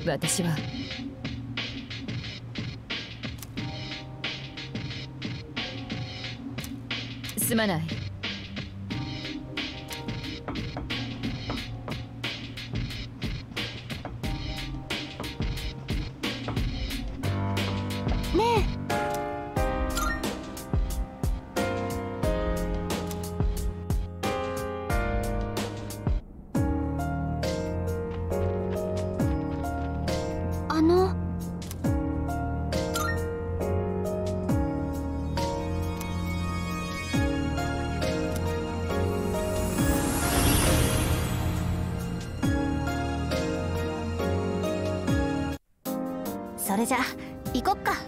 私はすまない。 ねえ、それじゃ行こっか。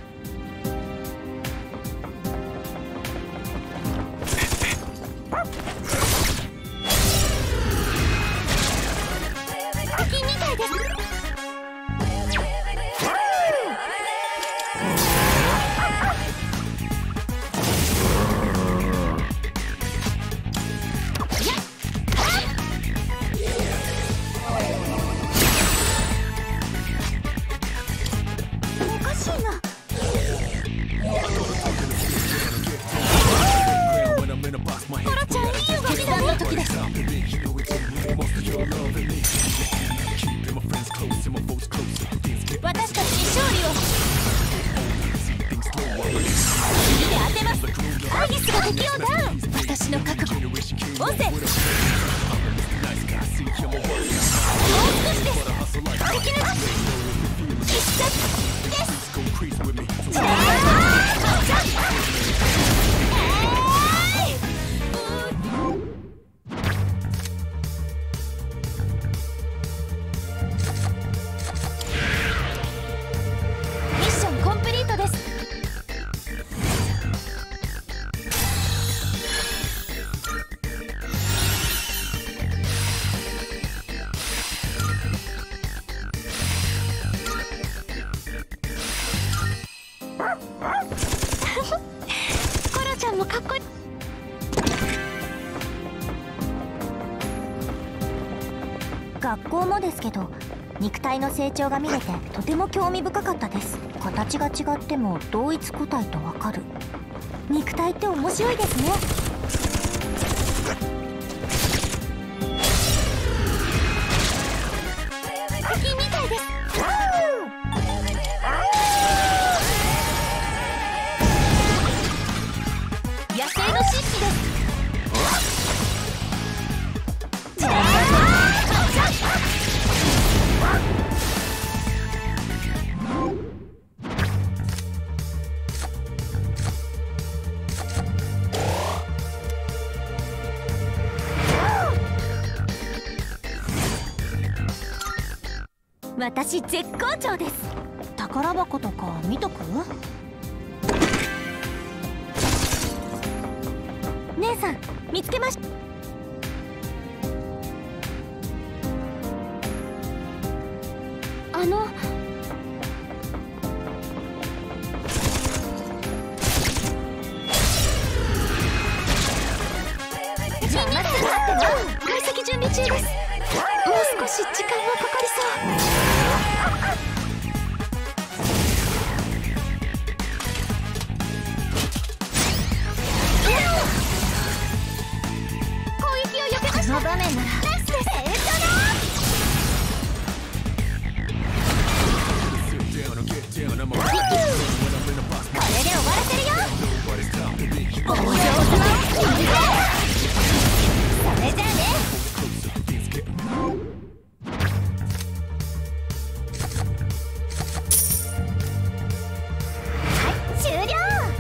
敵みたいです。私たちに勝利を。次で当てます。アイギスが敵をダウン。私の覚悟押せ。もう少しです。敵の必殺です。コロちゃんもかっこいい。学校もですけど、肉体の成長が見れてとても興味深かったです。形が違っても同一個体とわかる。肉体って面白いですね。敵みたいです。野生の神秘です。私絶好調です。宝箱とか見とく？姉さん見つけました。じゃあ待って解析準備中です。もう少し時間がかかりそう。この場面ならナイスです。これで終わらせるよ。お嬢様を決めて。それじゃあね。はい、終了。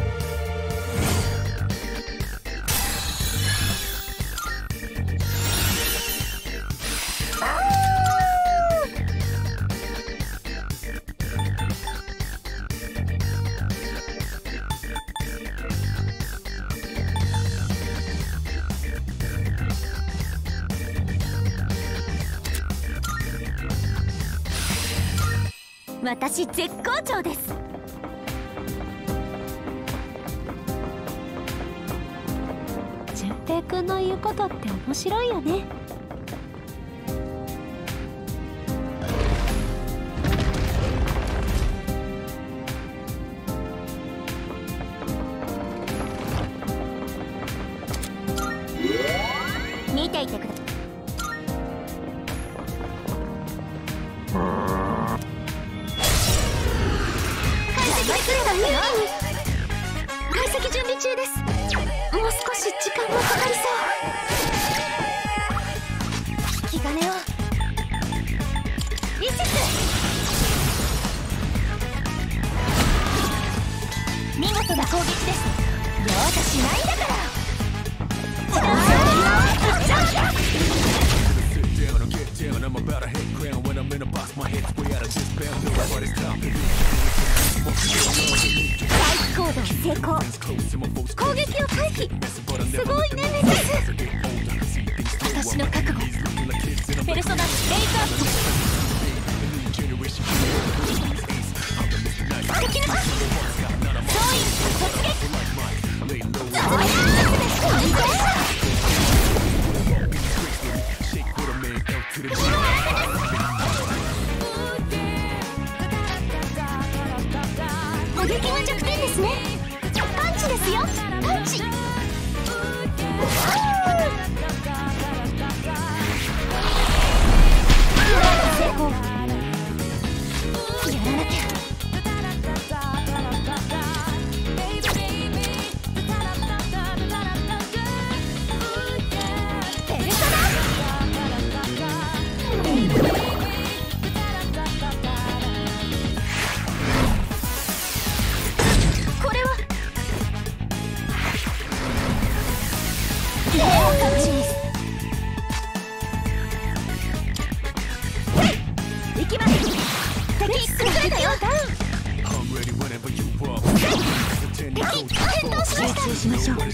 私絶好調です。純平くんの言うことって面白いよね。 ていてください。解析準備中です。もう少し時間もかかりそう。引き金をリシス、見事な攻撃です。容赦しないんだから。大行動成功。攻撃を回避。すごいねネクス。私の覚悟。ペルソナレイズアップ。敵のパス。総員突撃。攻撃は弱点ですね。パンチですよ。パンチ。成功。やらなきゃ。ペルソナ。これは行きます。敵崩れたよ。敵転倒しました。集中しましょう。これ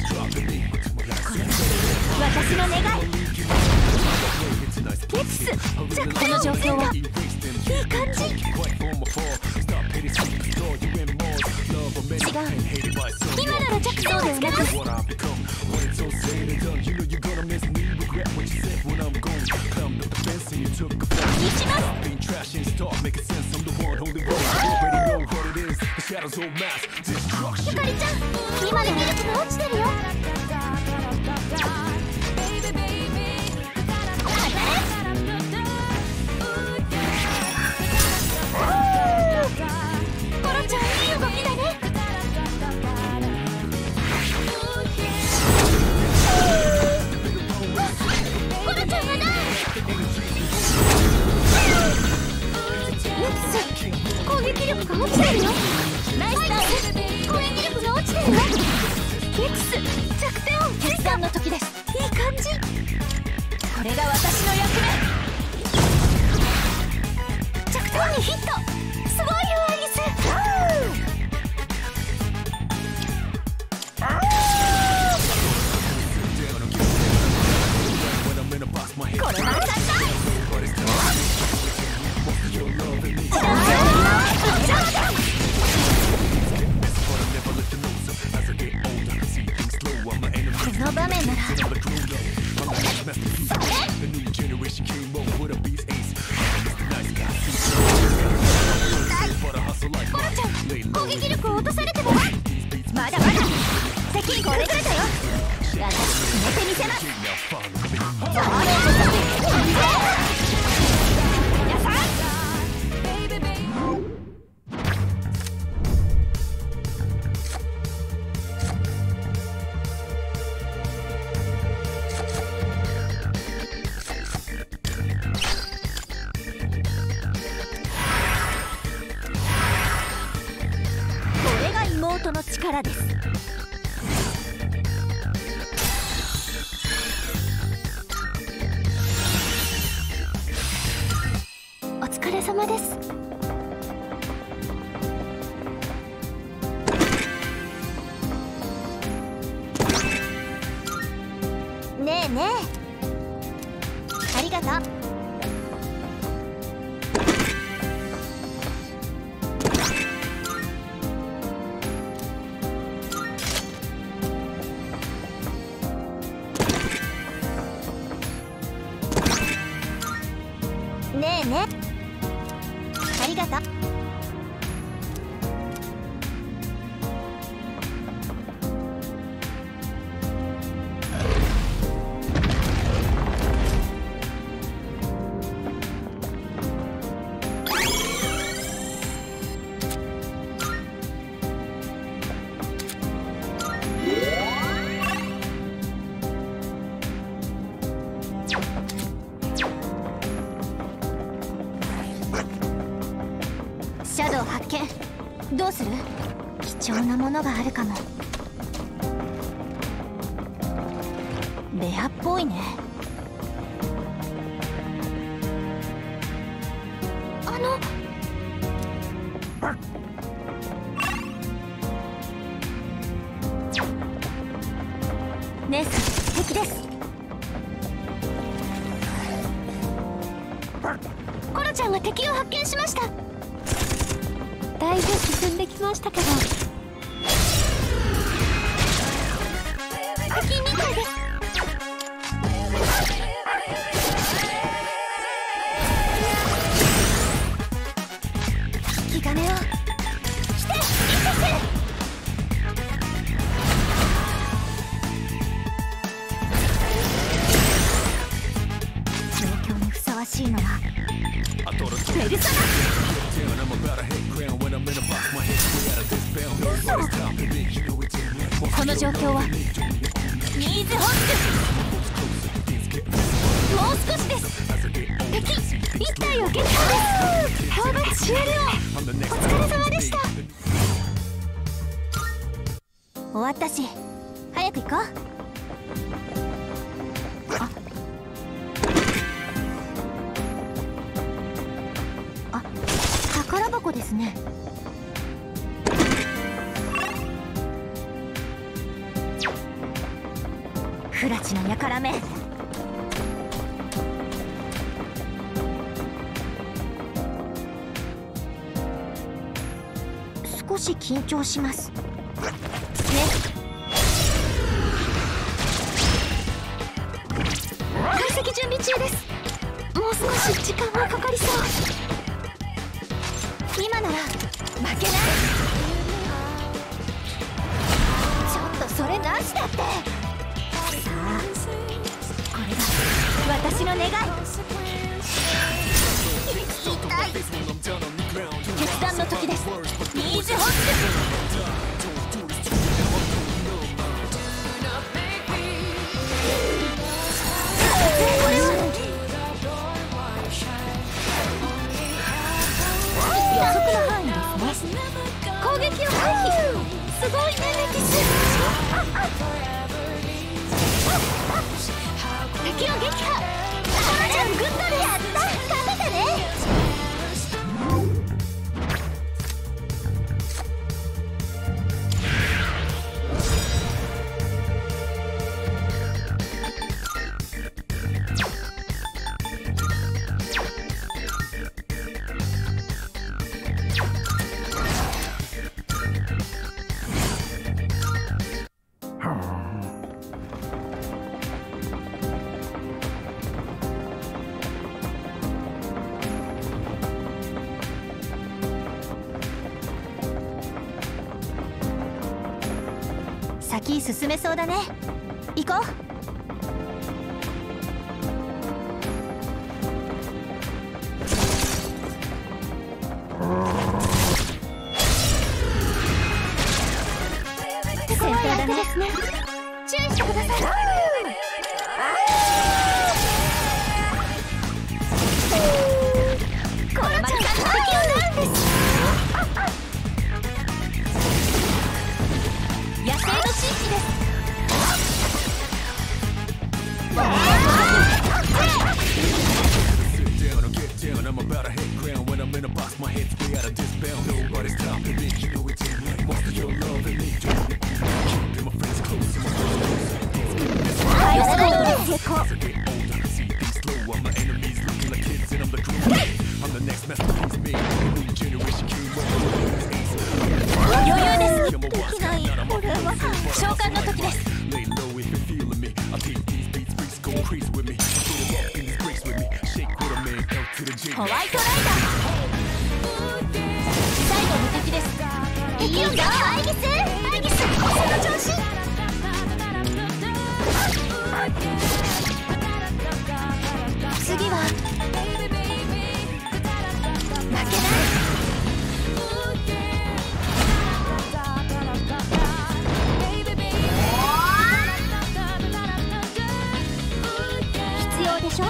私の願い。ゲッツス、じゃこの状況はいい感じ。違う、今なら弱点をつけます。撃ちます。ゆかりちゃん、今でミルクが落ちてるよ。コロちゃん、いい動きだね。コロちゃんがない。攻撃力が落ちてるよ。ナイスダウン。攻撃力が落ちてるよ。ゲックス、弱点を決断の時です。いい感じ。これが私の役目。弱点にヒット。すごいよアイギス。これは当たった。この場面ならそれ。コロちゃん、攻撃力を落とされてもまだまだ。敵これくれたよ。私決めてみせます。皆さんこれが妹の力です。お疲れ様です。ねえねえ、ありがとう。ねえねえ、ありがとう。 うする？貴重なものがあるかも。レアっぽいね。ネス敵です。コロちゃんが敵を発見しました。だいぶ進んできましたけど、敵みたいです。引き金をして状況にふさわしいのはペルソナ。この状況はニーズホック。もう少しです。敵1体を撃破です。討伐終了。お疲れ様でした。終わったし早く行こう。宝箱ですね。フラチの輩め。少し緊張しますね。解析準備中です。もう少し時間がかかりそう。今なら負けない。ちょっとそれなしだって。さあ、これが私の願い。痛い。決断の時です。ニーズホック。予測の範囲ですね。攻撃を回避。すごいね、レキス。敵を撃破。コナちゃんグッドでやった。勝てたね。先進めそうだね。行こう。先頭だね。注意してください。これまで敵をダウンです。野生の地域です。余裕です。できない。これは召喚の時です。ホワイトライダー。最後の敵です。敵をアイギス。アイギス、その調子。次は負けない。必要でしょ。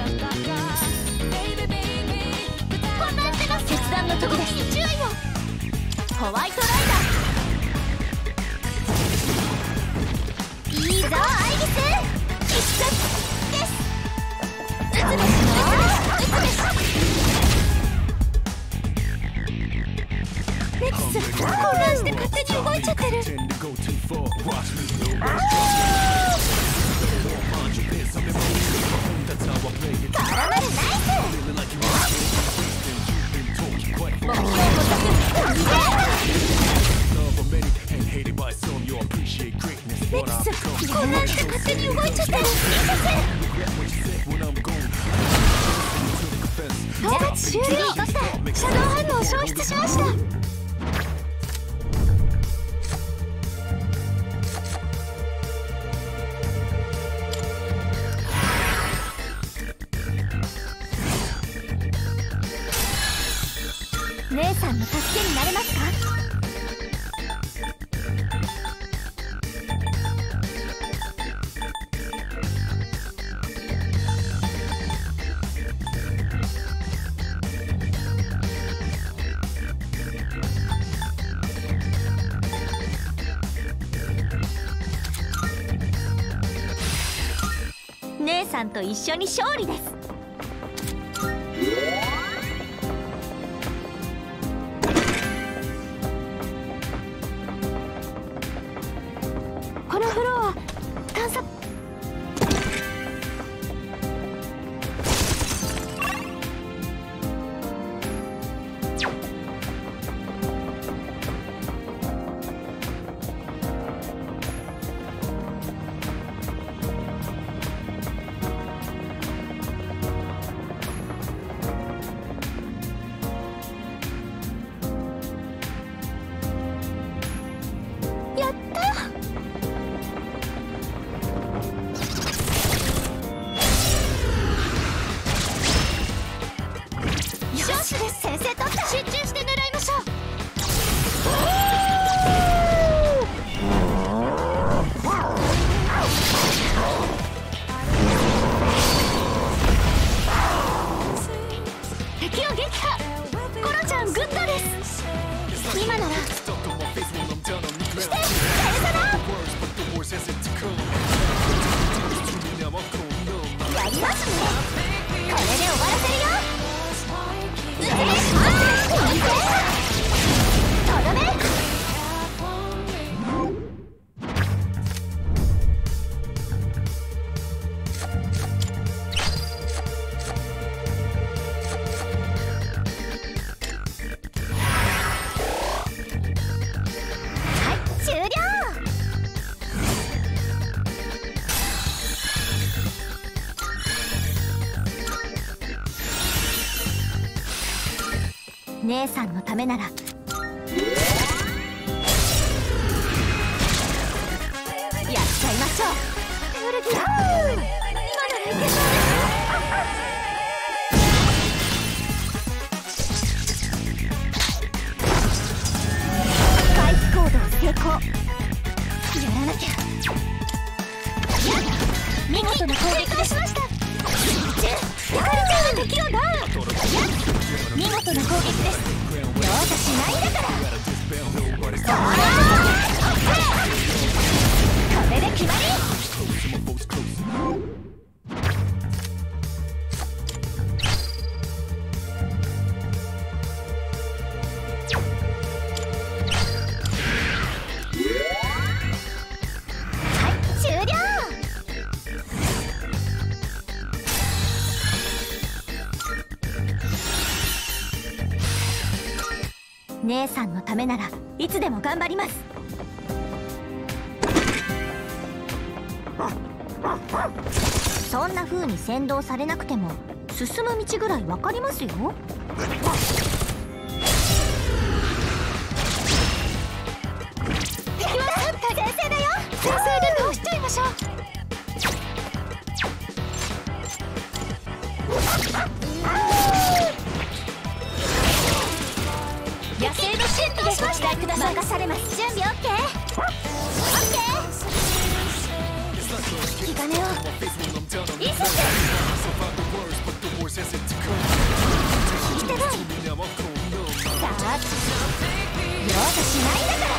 決断の時です。注意を。 ホワイトライダー。いいぞアイギス、必殺です。撃つべし撃つべし。ネクス混乱して勝手に動いちゃってる。パラマルナイス。目標捕捉。ネクス混乱して勝手に動いちゃってる。討伐終了。シャドウ反応を消失しました。姉さんの助けになれますか？姉さんと一緒に勝利です。このフロア探索。やった。先生と集中して狙いましょう。敵を撃破。コロちゃんグッドです。今ならしてやるかな。やりますね。これで終わらせるよ。姉さんのためなら。やっちゃいましょう。ウルギラ、今ならいけそうです。回避行動成功。やらなきゃ。見事な攻撃でしました。ひかりちゃんが敵をダウン。見事な攻撃です。どうかしないんだから。これで決まり。はい、終了。姉さんのためならいつでも頑張ります。そんな風に先導されなくても進む道ぐらい分かりますよ。敵は先生だよ。先生で倒しちゃいましょう。野生の神秘でご期待ください。任されます。準備 OK？ OK？ 引き金をいいっす。聞いてない。さあさしないんだから。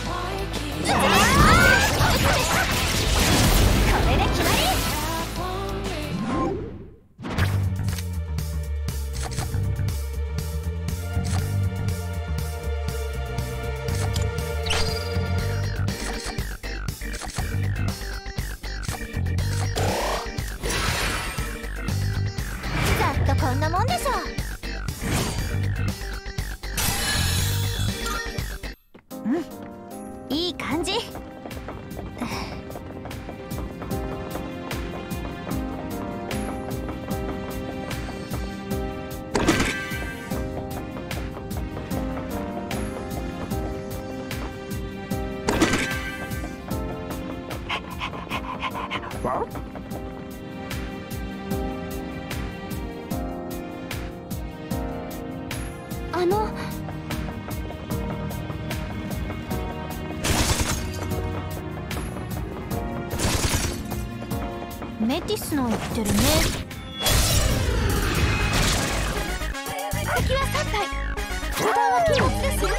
これで決まり。ざっとこんなもんでしょ。いい感じ。メティスの言ってるね。敵は3体。油断は禁物ですよ。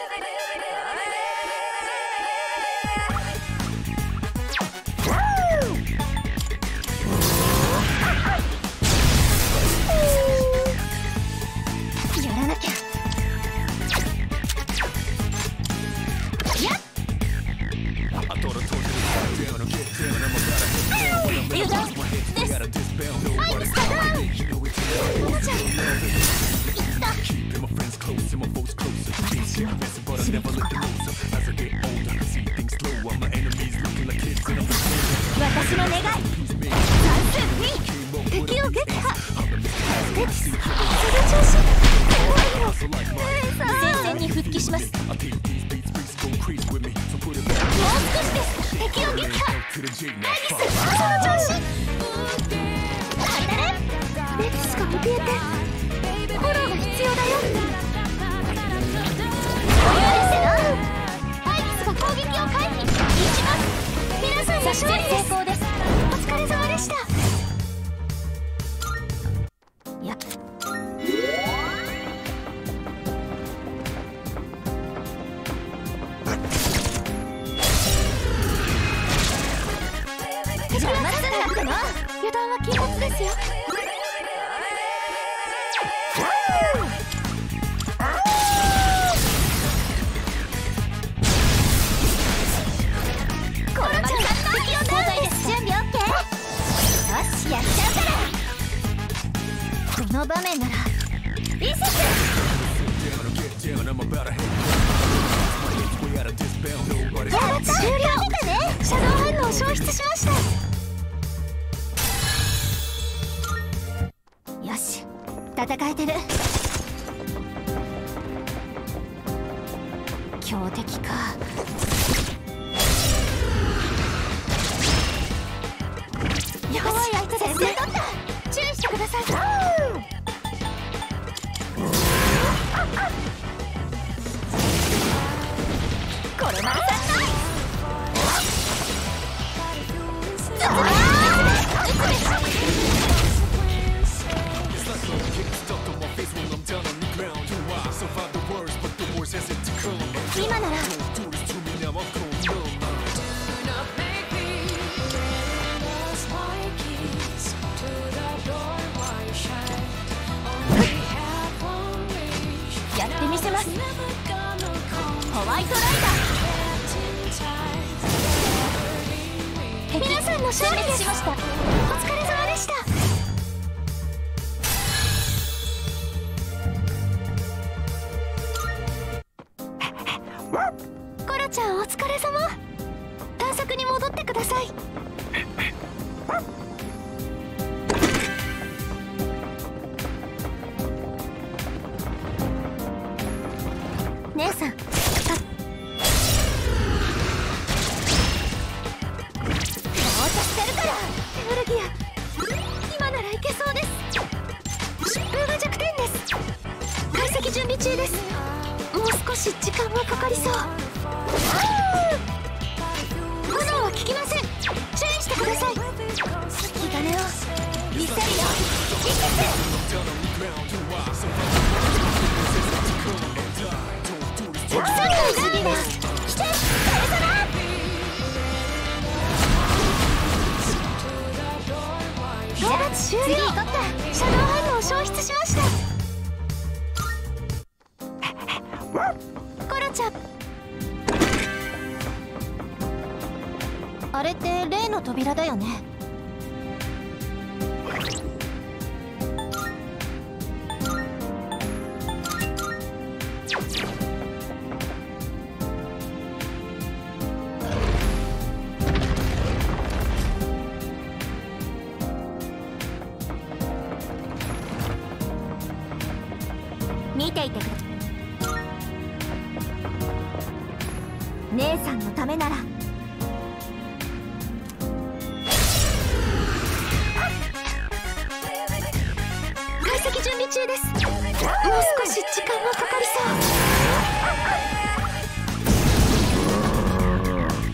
やらなきゃ。やっ油断です。アイギスだな。おもちゃいった。私の願い。3、2、敵を撃破。メティス、その調子。前線に復帰します。もう少しです。敵を撃破。アイギス、その調子。メティスが怯えて、フォローが必要だよ。余裕ですな。アイギスが攻撃を回避。撃ちます。皆さんの勝利成功です。お疲れ様でした。やっ邪魔すんなっての。油断は禁物ですよ。やっちゃうから。この場面ならリセット。やった終了。見たね。シャドウ反応を消失しました。よし、戦えてる。強敵か。弱い相手ですね。注意してください。これまでさない。今ならやってみせます。ホワイトライダー。皆さんの勝利です。お疲れ様でした。コロちゃんお疲れ様。探索に戻ってください。姉さん、放射してるから。エルギア、今ならいけそうです。疾風が弱点です。解析準備中です。もう少し時間がかかりそう。炎は効きません。注意してください。引き金を見せるよ。リセット。 終了。次取った。シャドウ反応を消失しました。コロちゃん、あれって例の扉だよね。見ていてくれ。姉さんのためなら。解析準備中です。もう少し時間がかかりそう。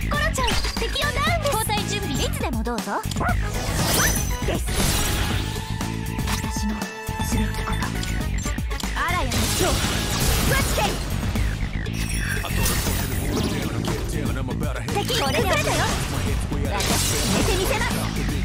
コロちゃん、敵をダウンです。交代準備いつでもどうぞです。私のすべきこと、あらやの超ブラッケン。敵これでだよ。私決めてみせます。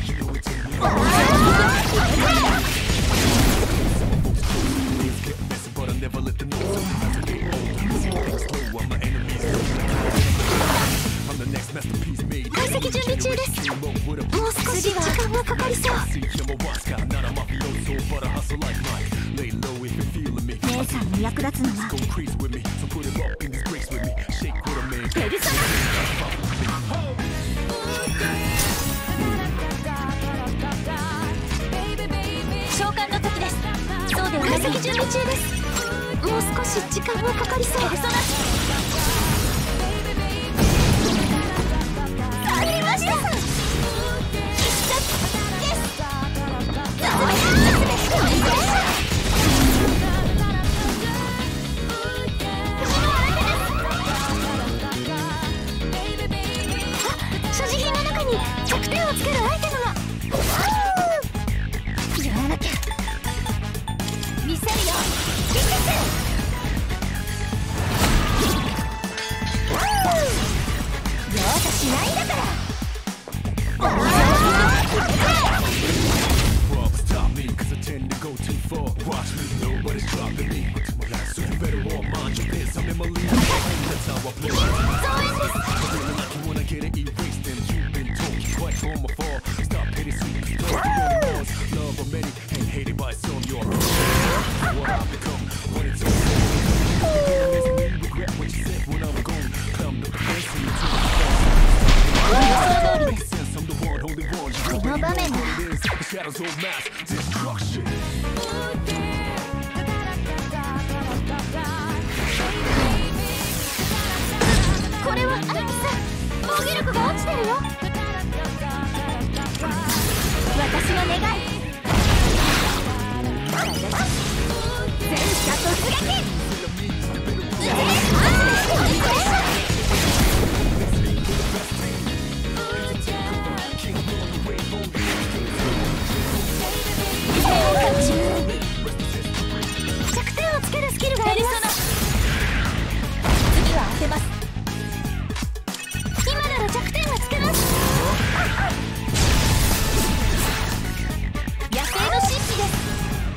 解析準備中です。もう少し時間がかかりそう。姉さんに役立つのはペルソナ。召喚の時です。そうでは解析準備中です。もう少し時間がかかりそう。ペルソナありました。必殺です。所持品の中に弱点をつけるアイテムが。やらなきゃ。見せるよ。見せて。容赦しないんだから。この場面ならこれはアイギス、防御力が落ちてるよ。私の願い、全射突撃。弱点をつけるスキルがあります。次は当てます。今なら弱点がつけます。野生の神秘です。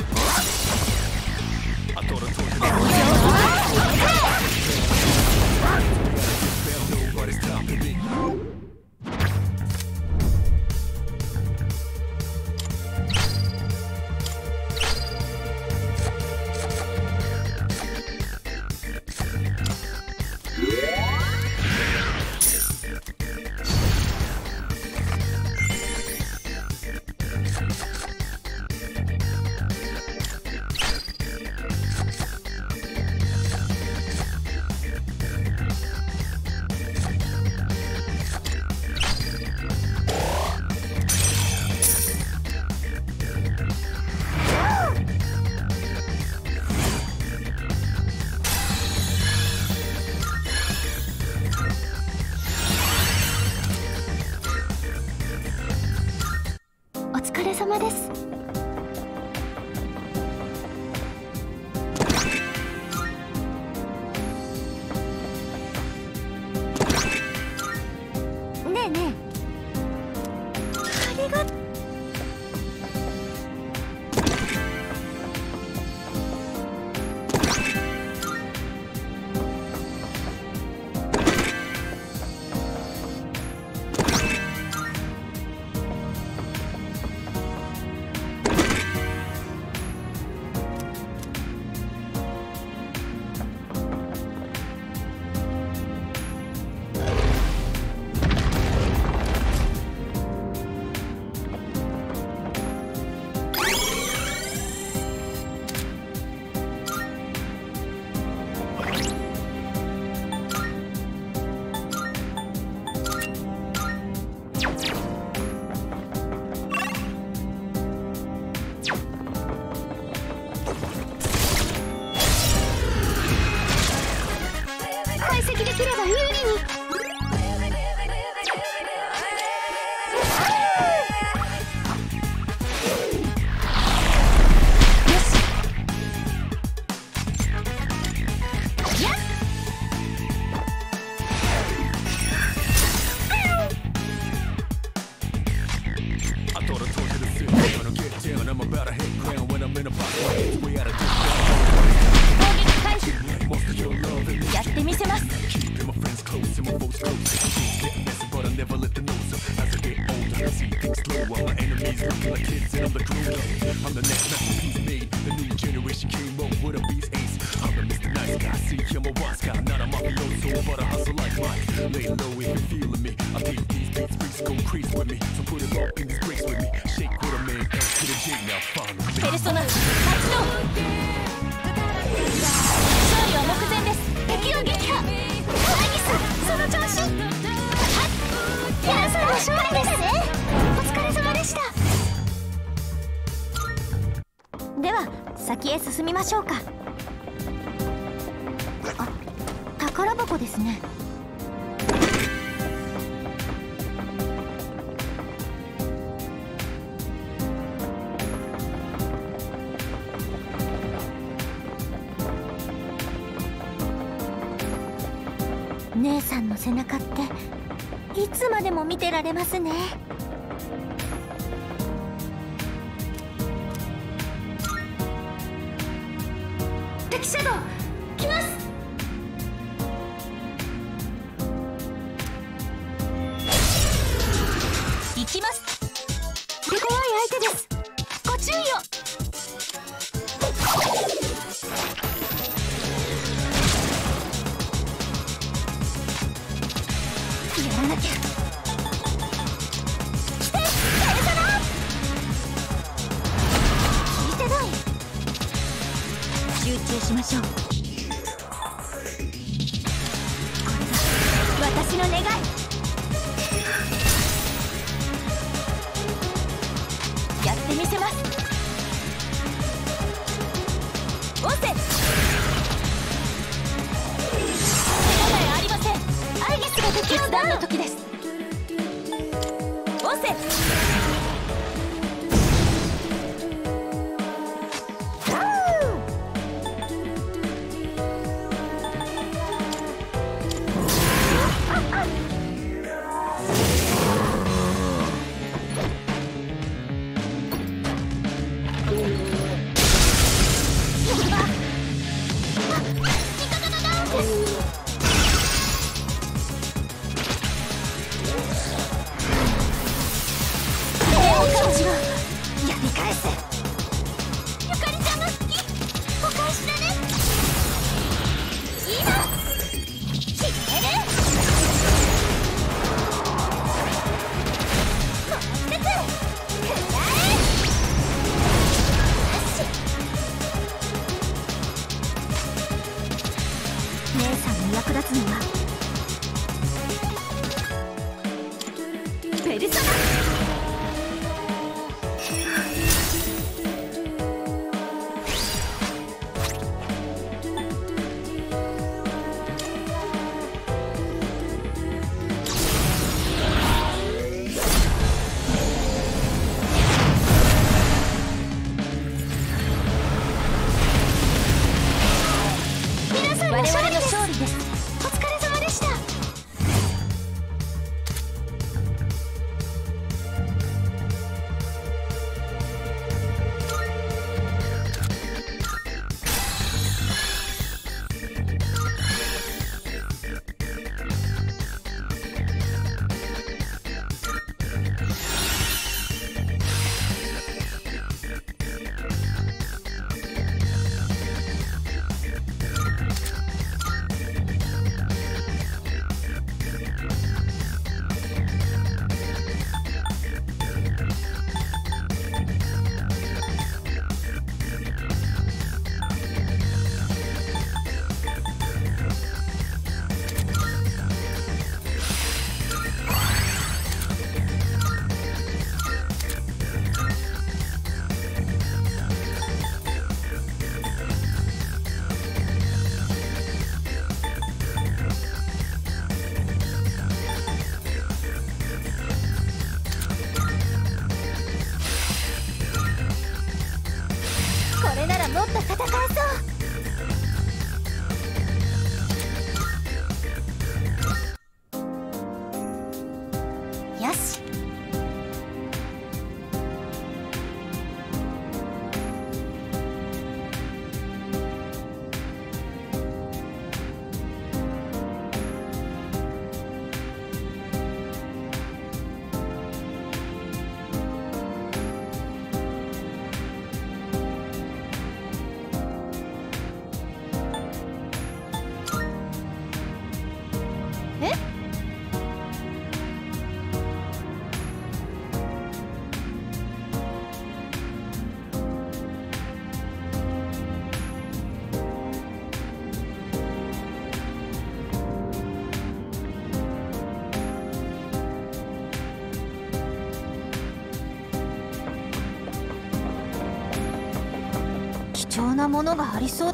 お疲れ様です。ねえねえ、ありが開始。やってみせます。ペルソナ発動。勝利は目前です。敵を撃破。アイギス、その調子。皆さんの勝利ですね。お疲れ様でした。では先へ進みましょうか。あ、宝箱ですね。姉さんの背中っていつまでも見てられますね。敵シャドウ来ます。行きます。手強い相手です。ご注意を。やらなきゃ。来て、ペルソナ。聞いてない。集中しましょう。これが私の願い。やってみせます。オセ。手構えありません。アイギスが決断の時です。オセ。姉さんに役立つのはペルソナ。我々の勝利です。お疲れ様でした。これならもっと戦えそう。よし。 重なものがありそう。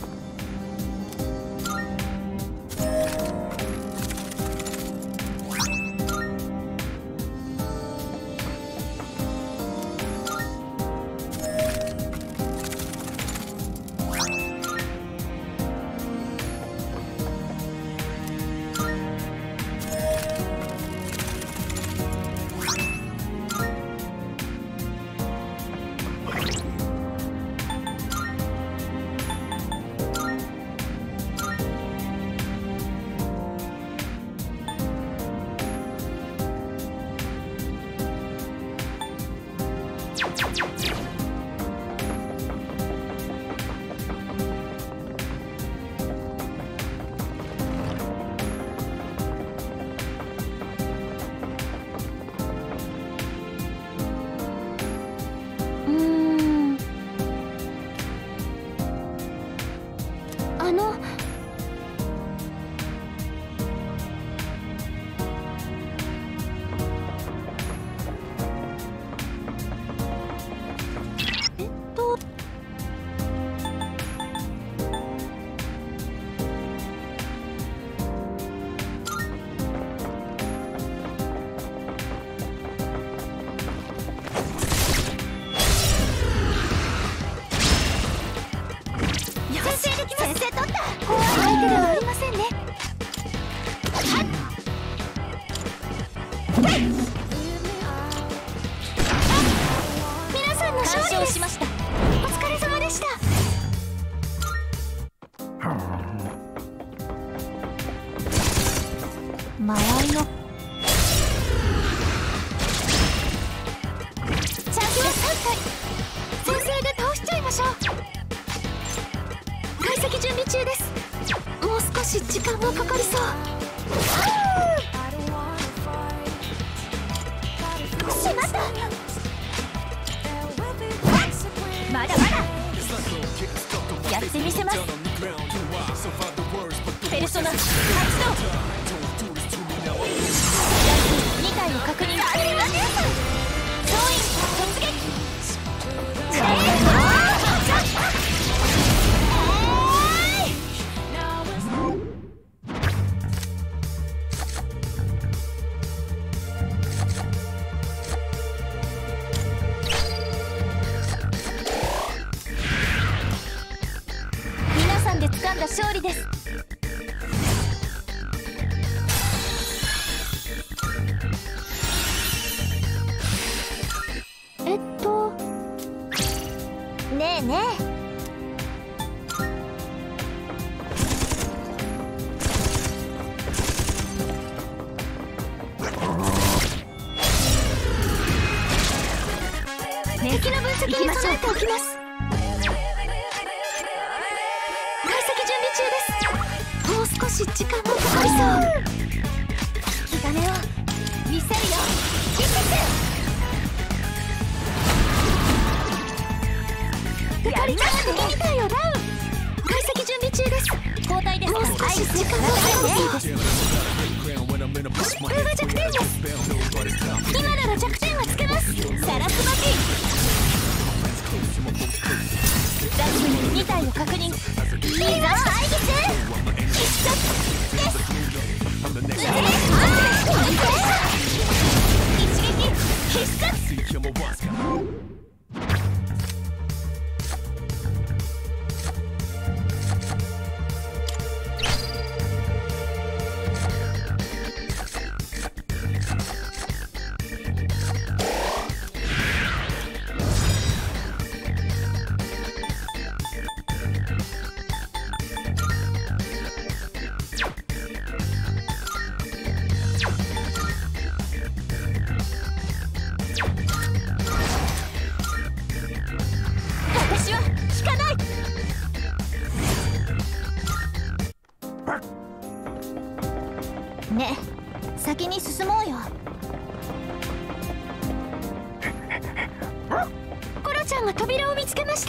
勝利です。ねえねえ、敵の分析に備えておきます。少し時間もかかりそう。引き金を見せるよ。やりましたね。敵みたいよ。ダウン。解析準備中です。交代です。もう少し時間がかかるそうです。これが弱点です。今なら弱点はつけます。さらすまき。ダッシュに2体を確認。いいぞアイギス。必殺です。一撃必殺。ね、先に進もうよ。コロちゃんが扉を見つけました。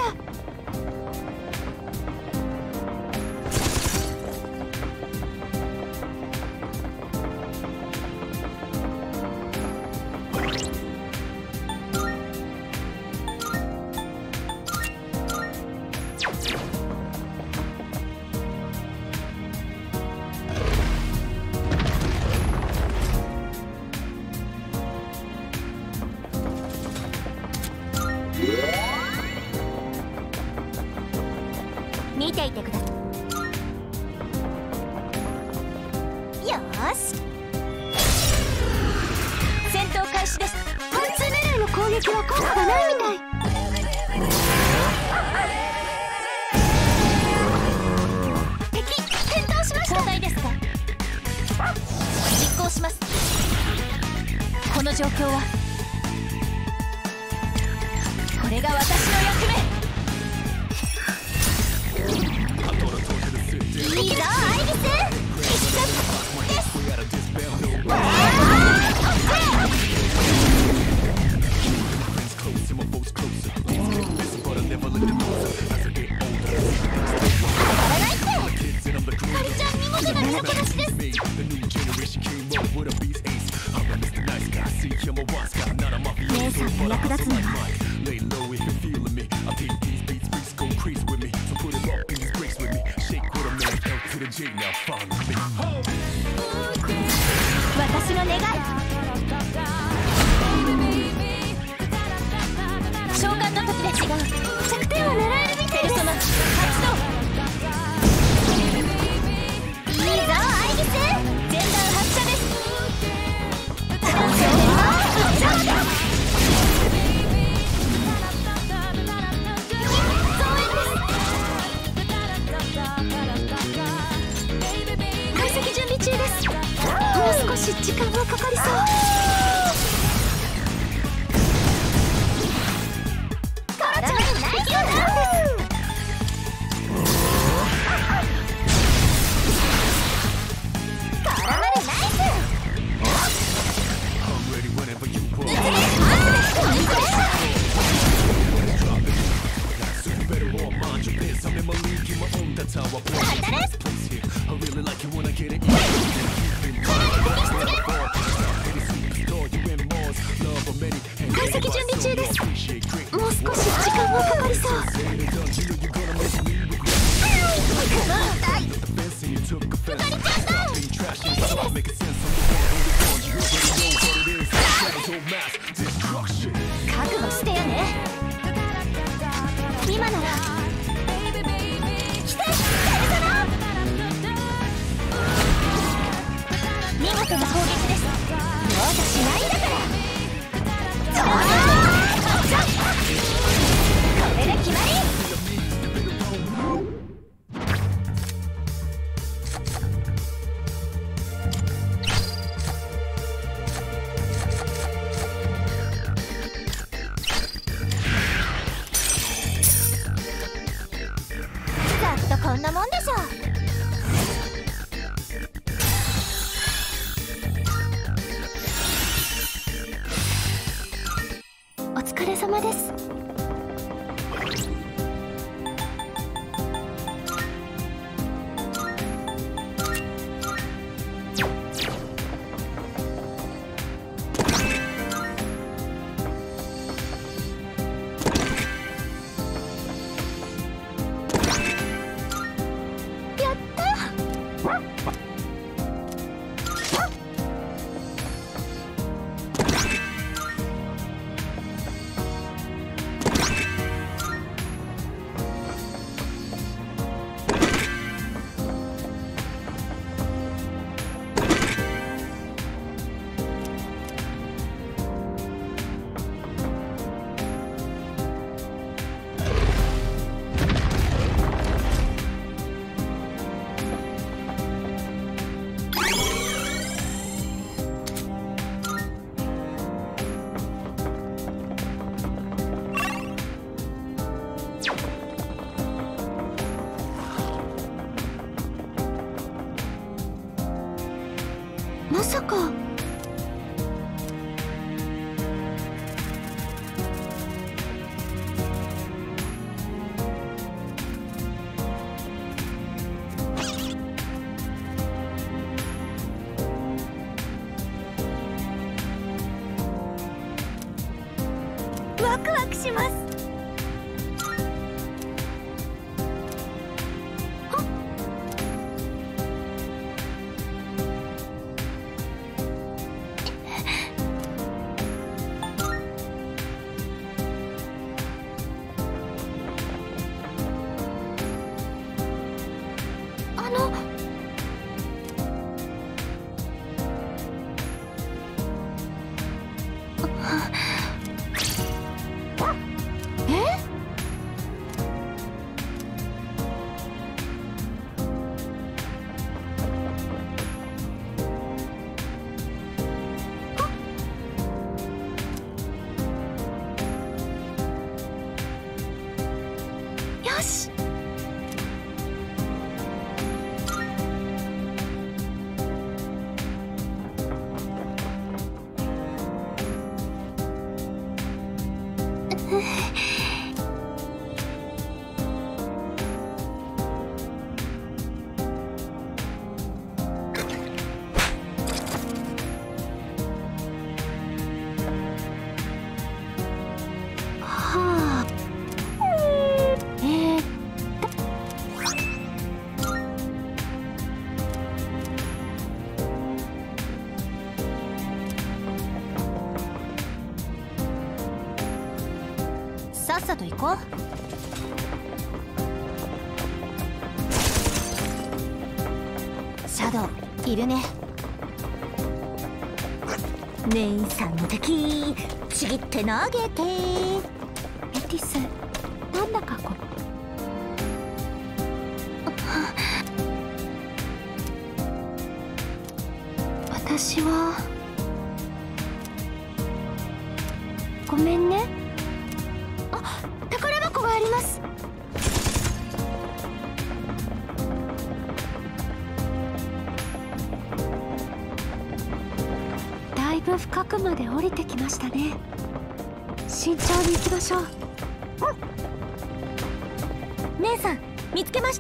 見ていてください。よーし、戦闘開始です。貫通狙いの攻撃は効果がないみたい。敵転倒しました。交代ですか。実行します。この状況はこれが私の役目。いいぞアイギス、必殺です。姉さんの役立つのは私の願い。召喚の時ですが弱点は狙えるみたいです。その発動。いいぞアイギス、全弾発射です。解析準備中です。もう少し時間がかかりそう。体がないよな。解析準備中です。もう少し時間がかかりそう。覚悟してやね。今なら来てやるかな。見事な攻撃です。容赦しないんだから。これで決まり。ざっとこんなもんでしょう。お疲れ様です。やったまさか。ワクワクします。 し。さっさと行こう。シャドウいるね。姉さんの敵ちぎって投げて。エティスなんだか私はごめんね。宝箱があります。だいぶ深くまで降りてきましたね。慎重に行きましょう。姉さん見つけました。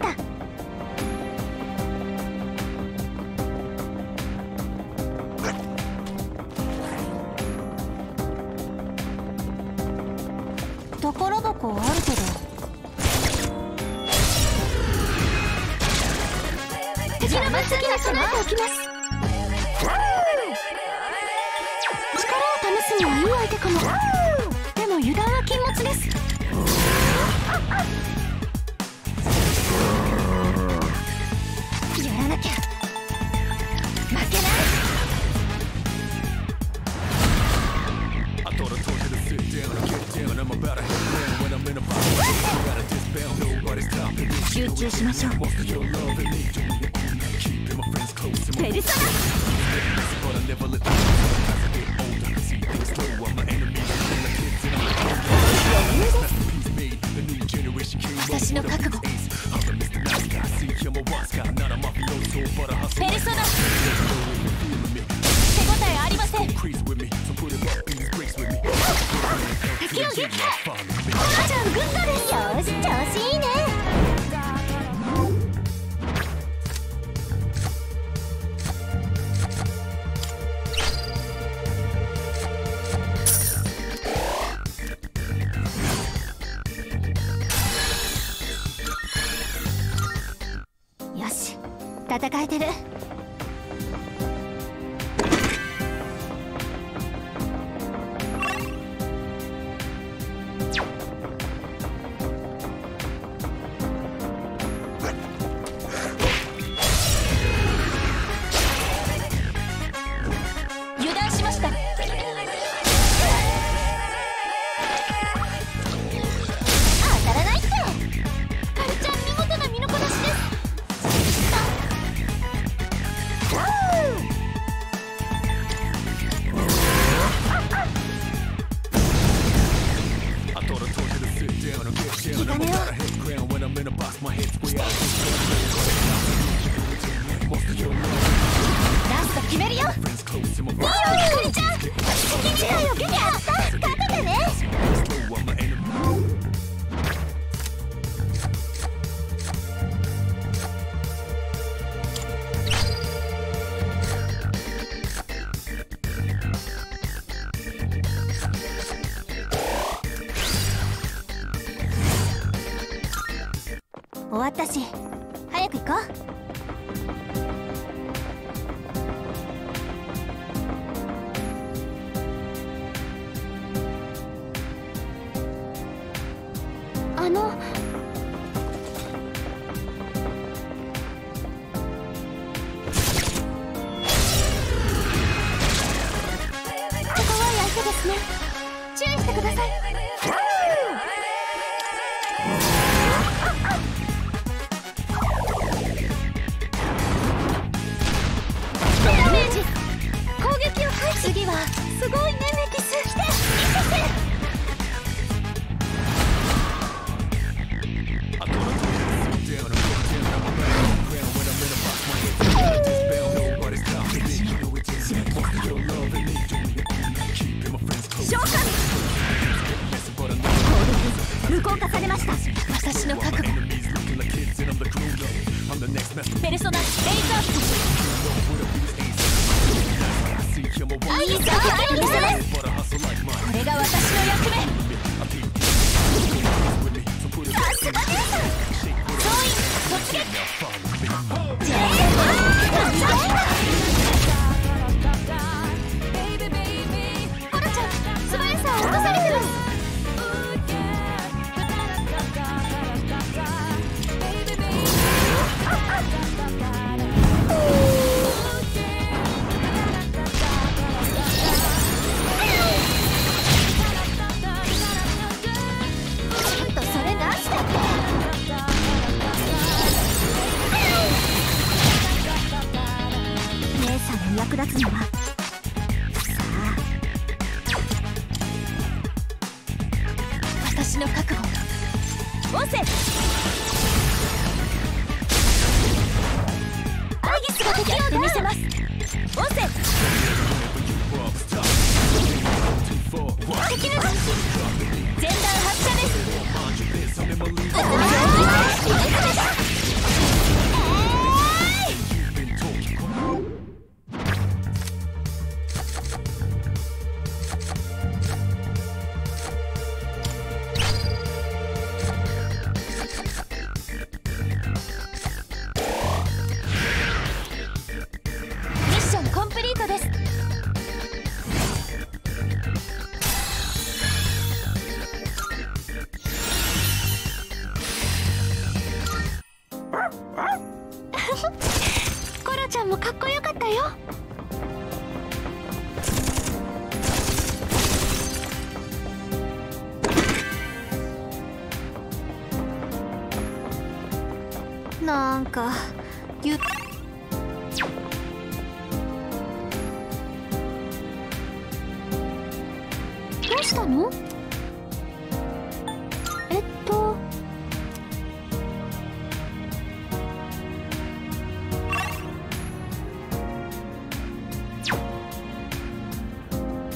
宝箱あるけど手品番次は備えておきます。力を試すにはいい相手かも。でも油断は禁物です。やらなきゃ負けない。集中しましょう。ペルソナ私の覚悟。ペルソナ手応えありません。敵を撃破。コナちゃんグッドです。よし調子いいね。よし戦えてる。油断しました。当たらないって。カルちゃん見事な身のこなしです。気兼ねを。ラスト決めるよ。いいよひかりちゃん。好きみたいよ。やった勝てたね。終わったし早く行こう。怖い相手ですね。注意してください。ダメージ攻撃を回避。次はすごいねメティス。来て見せて。 化されました。 私の覚悟。ペルソナレイザースアイギスが敵を見せます。これが私の役目。さすが姉さん。総員突撃。コロちゃん、素早さを落とされてます。役立つにはさあ、私の覚悟。オセアイギスが敵を見せます。オセ敵の前段発射です。コロちゃんもかっこよかったよ。なんかどうしたの？